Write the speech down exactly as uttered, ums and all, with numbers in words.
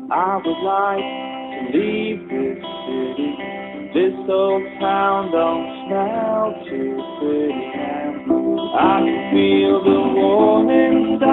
I would like to leave this city. This old town don't smell too pretty, and I can feel the warning